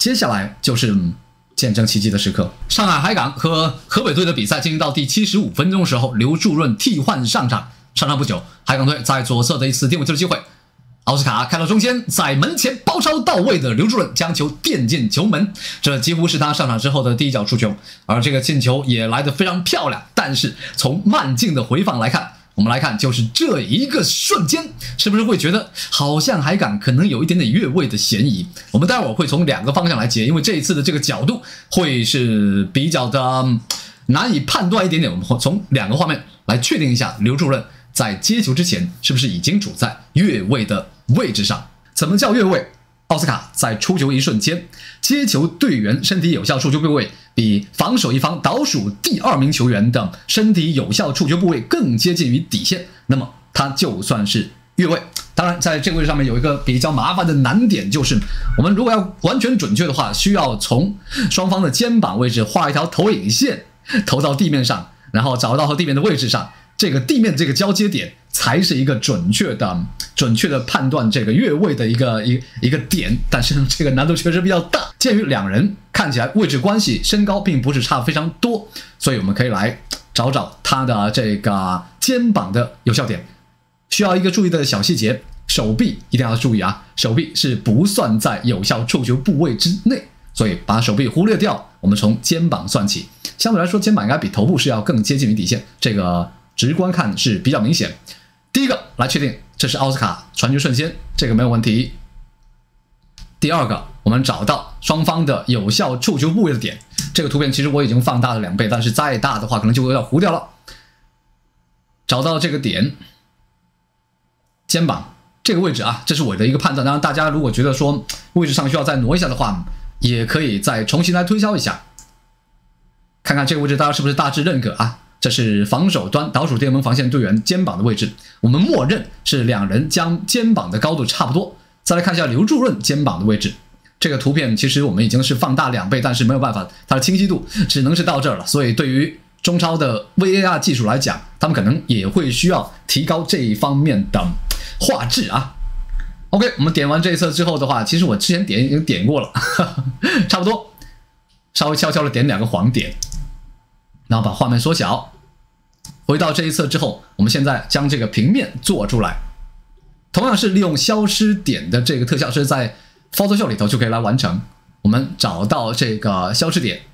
接下来就是见证奇迹的时刻。上海海港和河北队的比赛进行到第75分钟的时候，刘柱润替换上场。上场不久，海港队在左侧的一次定位球的机会，奥斯卡开到中间，在门前包抄到位的刘柱润将球垫进球门，这几乎是他上场之后的第一脚出球，而这个进球也来得非常漂亮。但是从慢镜的回放来看，我们来看就是这一个瞬间，是不是会觉得好像海港可能有一点点越位的嫌疑？我们待会儿会从2个方向来解，因为这一次的这个角度会是比较的难以判断一点点。我们会从2个画面来确定一下刘柱润在接球之前是不是已经处在越位的位置上。怎么叫越位？奥斯卡在出球一瞬间，接球队员身体有效触球部位比防守一方倒数第2名球员的身体有效触球部位更接近于底线，那么它就算是越位。当然在这个位置上面有一个比较麻烦的难点，就是我们如果要完全准确的话，需要从双方的肩膀位置画一条投影线投到地面上，然后找到和地面的位置上，这个地面这个交接点才是一个准确的判断这个越位的一个点。但是这个难度确实比较大，鉴于2人看起来位置关系身高并不是差非常多，所以我们可以来找找他的这个肩膀的有效点。需要一个注意的小细节，手臂一定要注意啊，手臂是不算在有效触球部位之内，所以把手臂忽略掉，我们从肩膀算起。相对来说，肩膀应该比头部是要更接近于底线，这个直观看是比较明显。第一个来确定这是奥斯卡传球瞬间，这个没有问题。第2个，我们找到双方的有效触球部位的点，这个图片其实我已经放大了2倍，但是再大的话可能就会要糊掉了。找到这个点，肩膀这个位置啊，这是我的一个判断。当然大家如果觉得说位置上需要再挪一下的话，也可以再重新来推敲一下，看看这个位置大家是不是大致认可啊。这是防守端倒数第2名防线队员肩膀的位置，我们默认是2人将肩膀的高度差不多。再来看一下刘柱润肩膀的位置，这个图片其实我们已经是放大2倍，但是没有办法，它的清晰度只能是到这儿了。所以对于中超的 VAR 技术来讲，他们可能也会需要提高这一方面的画质啊。OK， 我们点完这一侧之后的话，其实我之前已经点过了，差不多，稍微悄悄的点2个黄点，然后把画面缩小。回到这一侧之后，我们现在将这个平面做出来，同样是利用消失点的这个特效，是在 Photoshop 里头就可以来完成。我们找到这个消失点，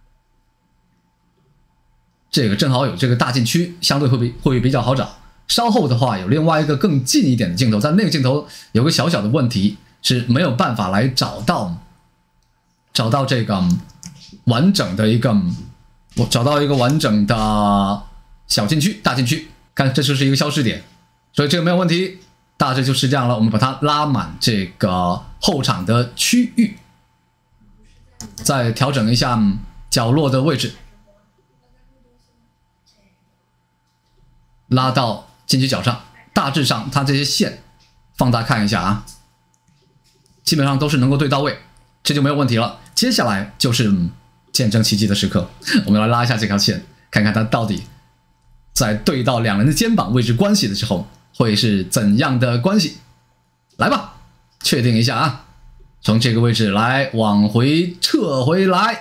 这个正好有这个大禁区，相对会比较好找。稍后的话有另外一个更近一点的镜头，在那个镜头有个小小的问题，是没有办法来找到这个完整的一个，我找到一个完整的小禁区、大禁区，看这就是一个消失点，所以这个没有问题，大致就是这样了。我们把它拉满这个后场的区域，再调整一下角落的位置，拉到禁区角上，大致上它这些线放大看一下啊，基本上都是能够对到位，这就没有问题了。接下来就是见证奇迹的时刻，我们来拉一下这条线，看看它到底在对到2人的肩膀位置关系的时候会是怎样的关系。来吧，确定一下啊，从这个位置来往回撤回来，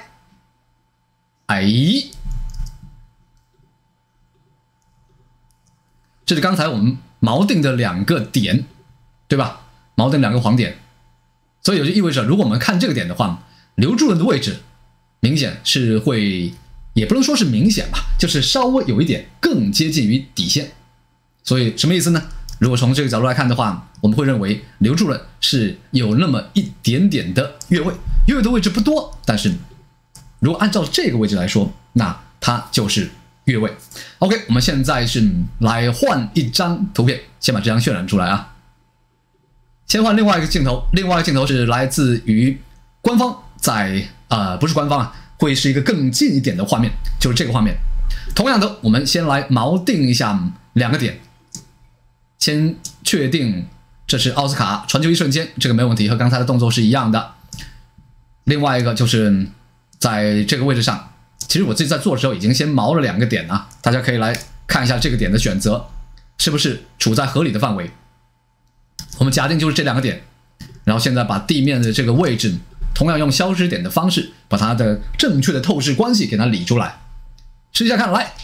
这是刚才我们锚定的2个点，对吧？锚定2个黄点，所以也就意味着，如果我们看这个点的话，刘柱润的位置明显是会，也不能说是明显吧，就是稍微有一点更接近于底线。所以什么意思呢？如果从这个角度来看的话，我们会认为刘柱润是有那么一点点的越位，越位的位置不多，但是如果按照这个位置来说，那它就是越位。OK， 我们现在是来换一张图片，先把这张渲染出来啊。先换另外一个镜头，另外一个镜头是来自于官方在不是官方啊，会是一个更近一点的画面，就是这个画面。同样的，我们先来锚定一下2个点，先确定这是奥斯卡传球一瞬间，这个没有问题，和刚才的动作是一样的。另外一个就是在这个位置上，其实我自己在做的时候已经先锚了2个点啊，大家可以来看一下这个点的选择是不是处在合理的范围。我们假定就是这2个点，然后现在把地面的这个位置同样用消失点的方式把它的正确的透视关系给它理出来。试一下看，来，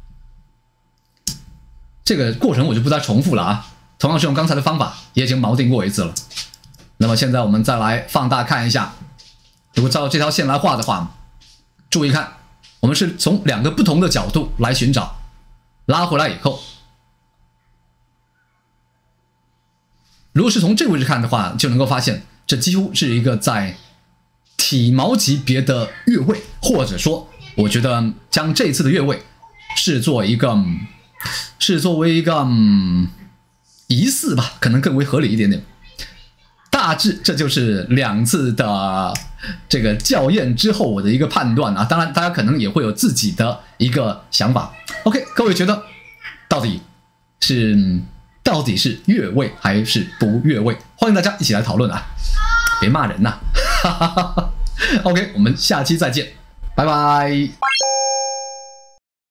这个过程我就不再重复了啊，同样是用刚才的方法，也已经锚定过一次了。那么现在我们再来放大看一下，如果照这条线来画的话，注意看，我们是从2个不同的角度来寻找，拉回来以后，如果是从这个位置看的话，就能够发现这几乎是一个在体毛级别的越位，或者说我觉得将这次的越位视作为一个疑似吧，可能更为合理一点点。大致这就是2次的这个校验之后我的一个判断啊，当然大家可能也会有自己的一个想法。OK， 各位觉得到底是越位还是不越位？欢迎大家一起来讨论啊，别骂人呐。OK， 我们下期再见，拜拜。